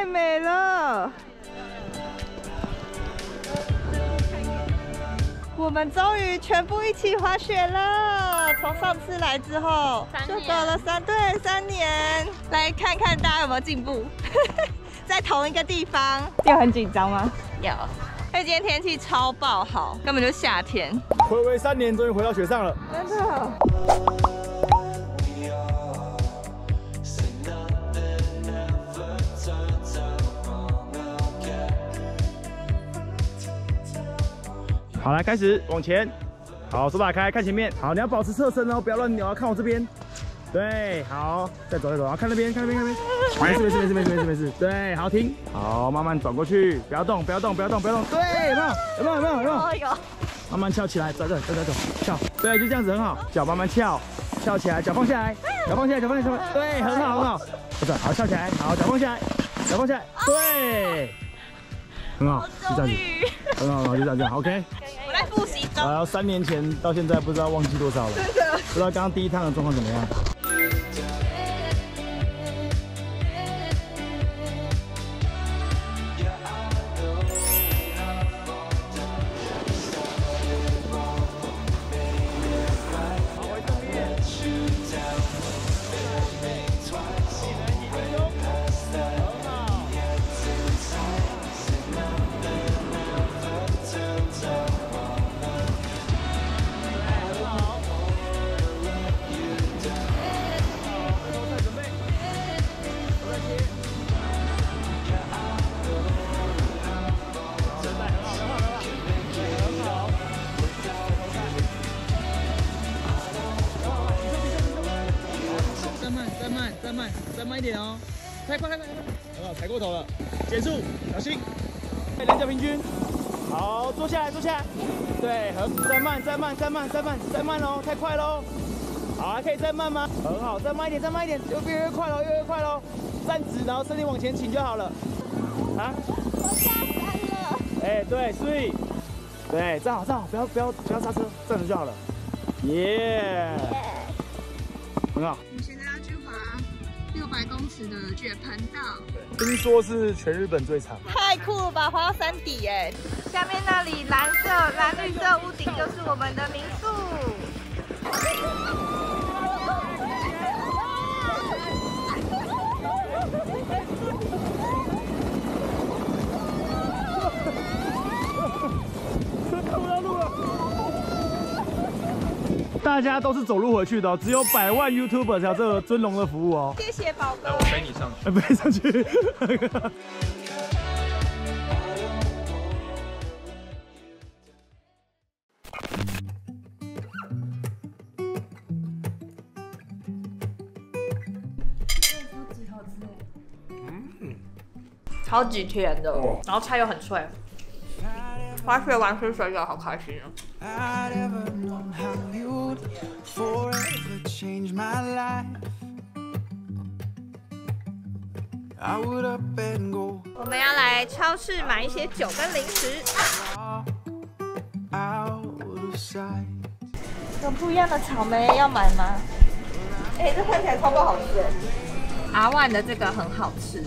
美了！我们终于全部一起滑雪了。从上次来之后，就走了3年，来看看大家有没有进步。在同一个地方，有很紧张吗？有。因为今天天气超爆好，根本就夏天。 暌违3年，终于回到雪上了。 真的。 好，来开始往前。好，手打开，看前面。好，你要保持侧身哦，不要乱扭，要看我这边。对，好，再走，好，看那边，看那边。没事。对，好，停。好，慢慢转过去，不要动。对，有没有？有。慢慢翘起来，走，翘。对，就这样子很好。脚慢慢翘起来，脚放下来。对，很好。不是，好，翘起来，好，脚放下来。对，很好，就这样子。很好，就这样 ，OK。 我在复习中。 然后3年前到现在不知道忘记多少了， 真的不知道刚刚第一趟的状况怎么样。再慢一点哦，太快，很好，踩过头了，减速，小心，两脚平均，好，坐下来，对，再慢哦，太快喽，好，还可以再慢吗？很好，再慢一点，越快喽，站直，然后身体往前倾就好了，啊， 我下山了， 哎，对，所以，对，站好，不要刹车，站着就好了，耶，很好。 600公尺的雪盆道， 听说是全日本最长， 太酷了吧！滑到山底哎，下面那里蓝绿色屋顶就是我们的民宿。 看不到路了。大家都是走路回去的哦，只有100万 YouTuber 才有这个尊荣的服务哦。 谢谢宝哥。 来，我背你上去。 背上去。 超级甜的，然后菜又很脆。滑雪完吃水饺好开心哦。我们要来超市买一些酒跟零食。有不一样的草莓要买吗？哎，这看起来超不好吃。R1的这个很好吃。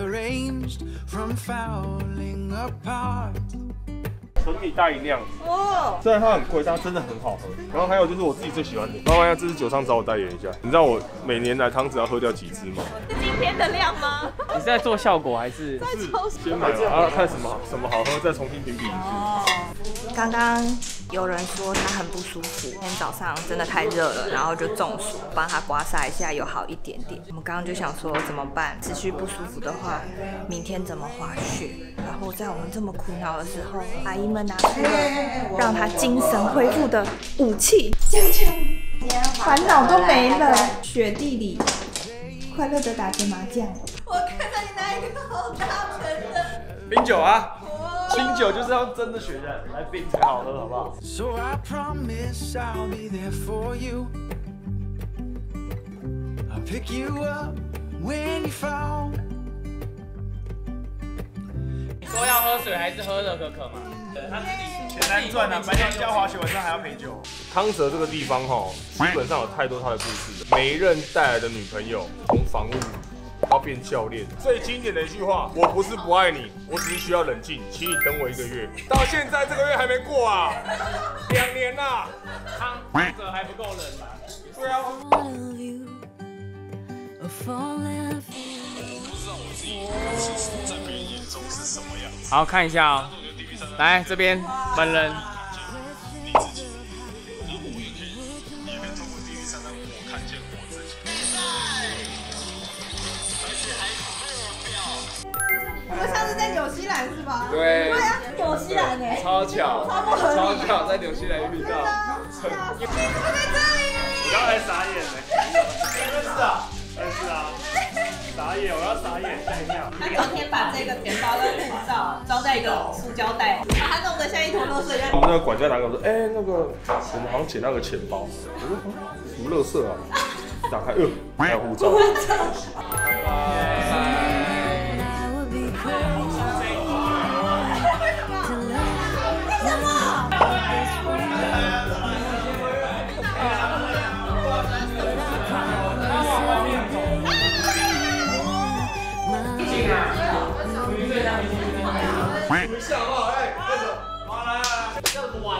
纯米大吟酿， 哇！ 虽然它很贵，但它真的很好喝。然后还有就是我自己最喜欢的，妈妈呀，这是酒商找我代言一下。你知道我每年来汤只要喝掉几支吗？ 是今天的量吗？ 你是在做效果还是？ 先买，然后看什么好喝，再重新评比一次。 哦，刚刚有人说他很不舒服，今天早上真的太热了，然后就中暑，帮他刮痧一下，有好一点点。我们刚刚就想说怎么办？持续不舒服的话，明天怎么滑雪？然后在我们这么苦恼的时候，阿姨们拿出了让他精神恢复的武器，烦恼都没了。雪地里快乐的打着麻将。我看到你拿一个好大盆的冰酒啊，清酒就是要真的雪的来冰才好喝，好不好？ So I promise I'll be there for you. I'll pick you up when you fall. 你说要喝水还是喝热可可嘛？他自己钱难赚啊，白天教滑雪，晚上还要陪酒。 康泽这个地方哈，基本上有太多他的故事了。每一任带来的女朋友，从房屋要变教练。最经典的一句话：我不是不爱你，我只是需要冷静，请你等我1个月。到现在这个月还没过啊，2年啦， 汤者还不够冷吗？ 对啊。 好，看一下哦，来这边本人。 我们上次在纽西兰是吧？ 对。 对啊，纽西兰哎， 超巧， 超不合理， 超巧，在纽西兰遇到。 你怎么在这里？ 我刚才傻眼了，认识啊，认识啊，傻眼，我要傻眼，吓一跳。 他昨天把这个钱包跟护照装在一个塑胶袋，把它弄得像一坨垃圾一样。 我们那个管家拿给我说，那个我们好像捡到个钱包，我说什么垃圾啊？打开，还有护照。 下好不好？好来，这怎么玩？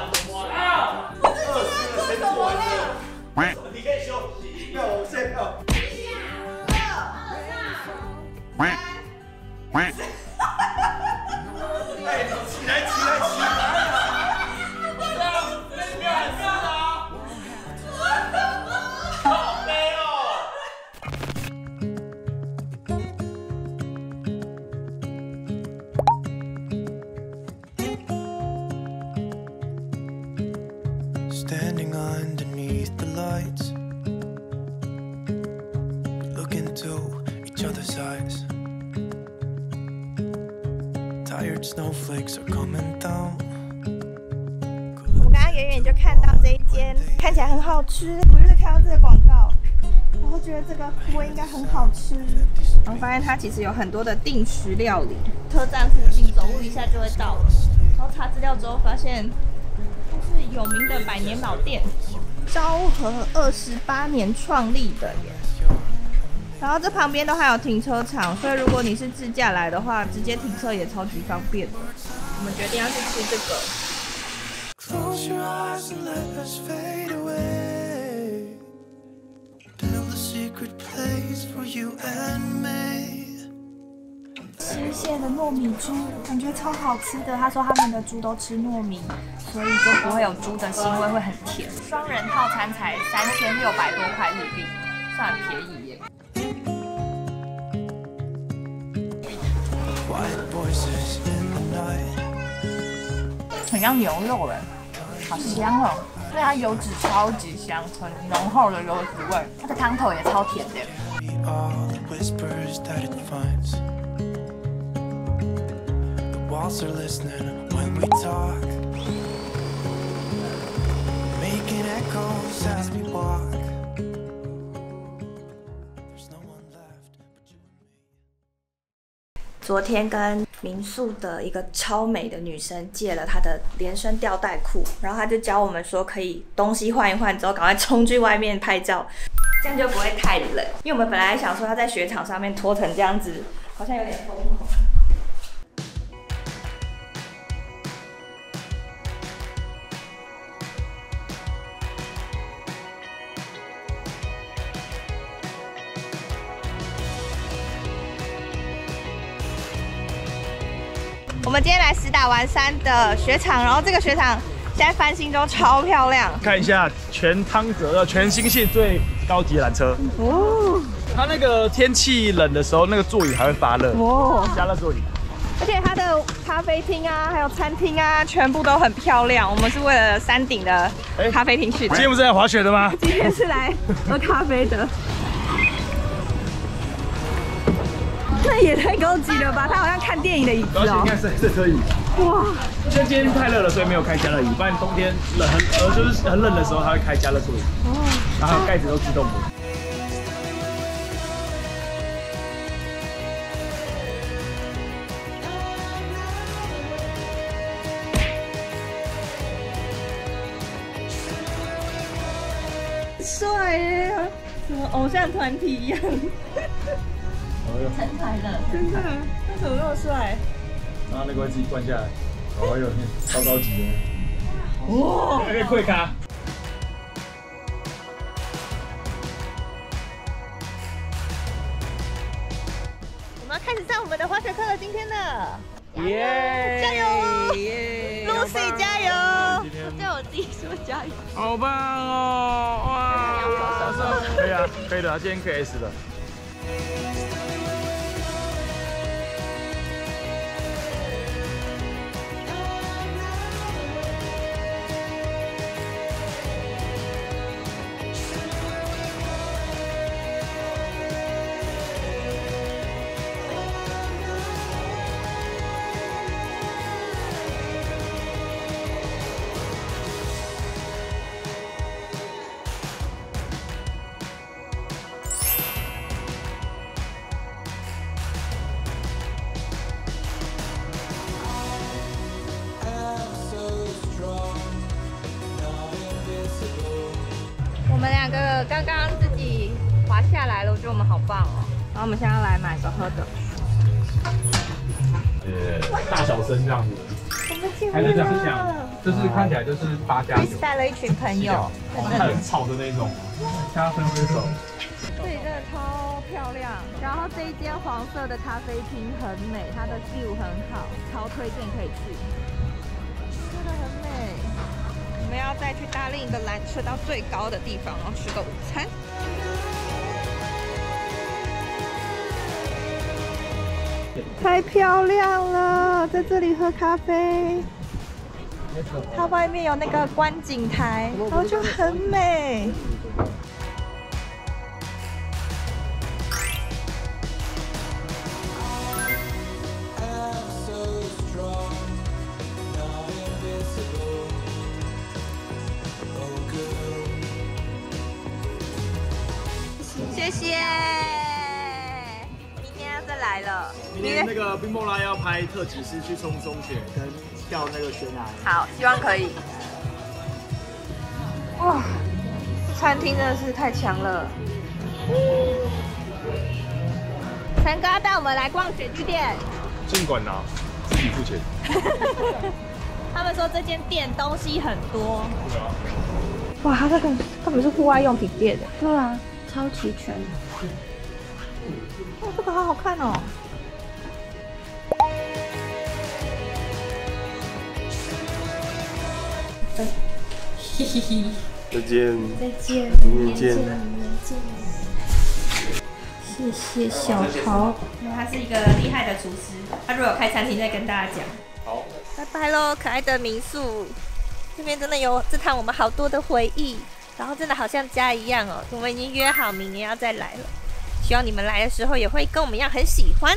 你可以休息，要我先要。起来！ Standing underneath the lights, we look into each other's eyes. Tired snowflakes are coming down. 我刚刚远远就看到这一间看起来很好吃，我就是看到这个广告，然后觉得这个锅应该很好吃，然后发现它其实有很多的定时料理，车站附近走路一下就会到了。然后查资料之后发现，它是有名的百年老店，昭和28年创立的耶。然后这旁边都还有停车场，所以如果你是自驾来的话，直接停车也超级方便的。我们决定要去吃这个。 Close your eyes and let us fade away. Build a secret place for you and me. 新鲜的糯米猪，感觉超好吃的。他说他们的猪都吃糯米，所以就不会有猪的腥味，会很甜。双人套餐才3600多块日币，算很便宜耶。 Quiet voices in the night. 很像牛肉哎，好香哦！所以它油脂超级香，很浓厚的油脂味。它的汤头也超甜的。 We are the whispers that it finds. The walls are listening when we talk, making echoes as we walk. There's no one left but you and me. 昨天跟民宿的一个超美的女生借了她的连身吊带裤，然后她就教我们说可以东西换一换之后，赶快冲去外面拍照，这样就不会太冷。因为我们本来想说要在雪场上面拖成这样子，好像有点疯狂。我们今天来石打丸山的雪场，然后这个雪场现在翻新都超漂亮。 看一下全汤泽的全新系最高级缆车哦，它那个天气冷的时候，那个座椅还会发热哦，加热座椅。 而且它的咖啡厅啊，还有餐厅啊，全部都很漂亮。我们是为了山顶的咖啡厅去的。 今天不是来滑雪的吗？ 今天是来喝咖啡的。这也太高级了吧！它好像看电影的椅子哦。 你看这车椅，哇！因为今天太热了，所以没有开加热椅。不然冬天冷就是很冷的时候，它会开加热座椅。哦。然后盖子都自动的。帅耶！什么偶像团体一样。 成才的，真的，他怎么那么帅？ 然后那个会自己灌下来，哦哟，超高级的。哇，还可以跪卡。 我们要开始上我们的滑雪课了，今天的。 耶！ 加油，Lucy 加油！ 今天对我自己说加油。 好棒哦！哇！ 可以啊，可以的，今天可以 S 的。 我们两个刚刚自己滑下来了，我觉得我们好棒哦。然后我们现在要来买个喝的。 大小声这样子。 我们进还能这样入想了。 就是看起来就是8+9， 带了一群朋友。 它很吵的那种，加分分手。 这里真的超漂亮。然后这一间黄色的咖啡厅很美，它的 view 很好，超推荐可以去。真的很美。我们要再去搭另一个缆车到最高的地方，然后吃个午餐。太漂亮了，在这里喝咖啡。它外面有那个观景台，然后就很美。谢谢，明天要再来了。 明天那个冰梦拉要拍特技师去冲松雪跟跳那个悬崖。 好，希望可以。哇，餐厅真的是太强了。陈哥带我们来逛雪具店， 尽管拿，自己付钱。 他们说这间店东西很多。 对啊。 哇，它这个根本是户外用品店的。对啊，超齐全。哇，这个好好看哦。嘿嘿嘿。 再见。 再见。 明年见。 谢谢小桃，他是一个厉害的厨师，他如果有开餐厅再跟大家讲。 好， 拜拜喽，可爱的民宿，这边真的有这趟我们好多的回忆，然后真的好像家一样哦。我们已经约好明年要再来了，希望你们来的时候也会跟我们一样很喜欢。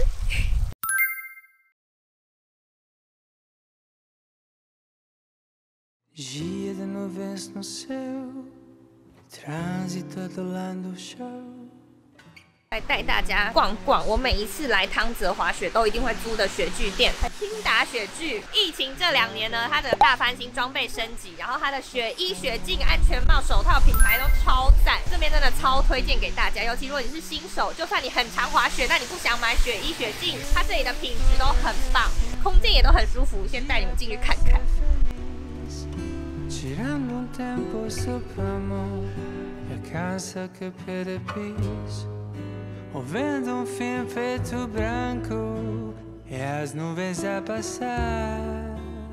Dia de nuvens no céu, trânsito do lado do chão. 来带大家逛逛我每一次来汤泽滑雪都一定会租的雪具店——轻达雪具。疫情这2年呢，它的大翻新装备升级，然后它的雪衣、雪镜、安全帽、手套品牌都超赞，这边真的超推荐给大家。尤其如果你是新手，就算你很常滑雪，那你不想买雪衣、雪镜，它这里的品质都很棒，空间也都很舒服。先带你们进去看看。 Girando um tempo sopra a mão e a casa que perde piso. Ouvindo fim preto branco e as nuvens a passar.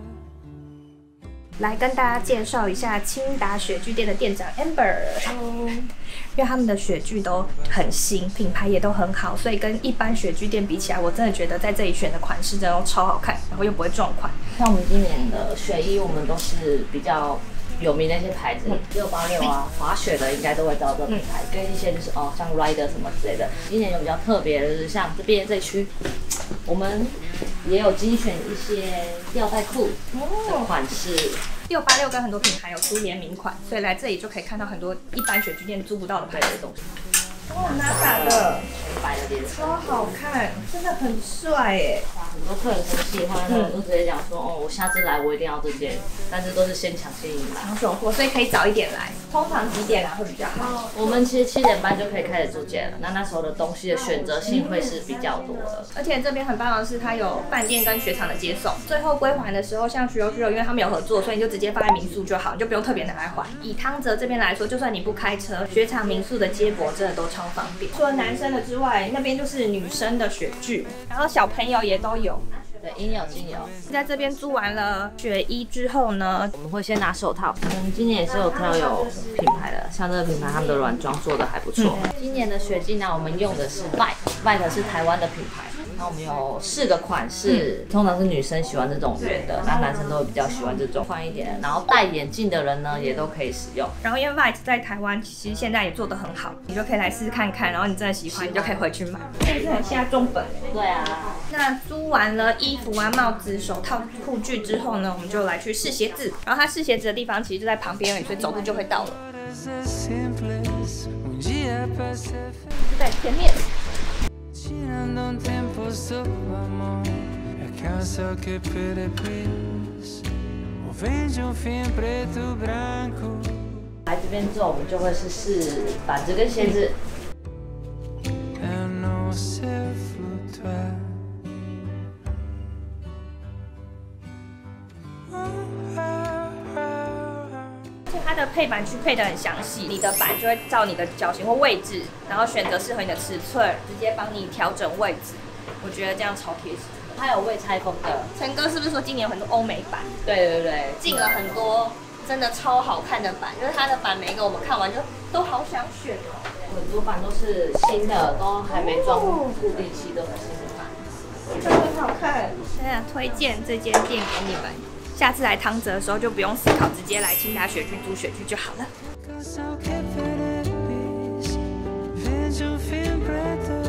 来跟大家介绍一下轻达雪具店的店长 Amber， 因为他们的雪具都很新，品牌也都很好，所以跟一般雪具店比起来，我真的觉得在这里选的款式真的都超好看，然后又不会撞款。 像我们今年的雪衣，我们都是比较有名的一些牌子，686啊，滑雪的应该都会知道这个品牌，跟一些就是像 Rider 什么之类的。今年有比较特别的，就是像这边这区，我们也有精选一些吊带裤的款式。 686跟很多品牌有出联名款，所以来这里就可以看到很多一般雪具店租不到的牌子的东西。哇，拿打的， 全白的连身， 超好看，真的很帅耶！ 很多客人很喜欢的，就直接讲说，哦，我下次来我一定要这件，但是都是先抢先赢来。 抢手货，所以可以早一点来。通常几点来会比较好？ 我们其实7点半就可以开始租借了，那时候的东西的选择性会是比较多的。 而且这边很棒的是，它有饭店跟雪场的接送。最后归还的时候，像Shiro，因为他们有合作，所以你就直接放在民宿就好，你就不用特别拿来还。以汤泽这边来说，就算你不开车，雪场民宿的接驳真的都超方便。除了男生的之外，那边就是女生的雪具，然后小朋友也都有。 对，应有尽有。 在这边租完了雪衣之后呢， 我们会先拿手套。我们今年也是有挑有品牌的，像这个品牌他们的软装做的还不错。今年的雪镜呢，我们用的是 Vite 是台湾的品牌。那我们有4个款式，通常是女生喜欢这种圆的，那男生都会比较喜欢这种宽一点。然后戴眼镜的人呢，也都可以使用。 然后因为 Vite 在台湾其实现在也做得很好，你就可以来试试看看，然后你真的喜欢，你就可以回去买。这是很下重本。 对啊。 那租完了衣服啊、帽子、手套、护具之后呢，我们就来去试鞋子。然后它试鞋子的地方其实就在旁边而已，所以走路就会到了。就在前面。 Girando un tempo sopra mão, é cansa que perepis, o vende um fim preto branco. 来这边之后，我们就会是试板子跟鞋子。 Eu não sei flutuar. 它的配板区配得很详细，你的板就会照你的脚型或位置，然后选择适合你的尺寸，直接帮你调整位置。我觉得这样超贴心。 它有未拆封的。 陈哥是不是说今年有很多欧美版？ 对， 进了很多真的超好看的版，就是它的版每一个我们看完就都好想选哦。 很多版都是新的，都还没装固定器，都是新的版。 真的很好看。真的推荐这间店给你们。下次来汤泽的时候就不用思考，直接来清达雪具租雪具就好了。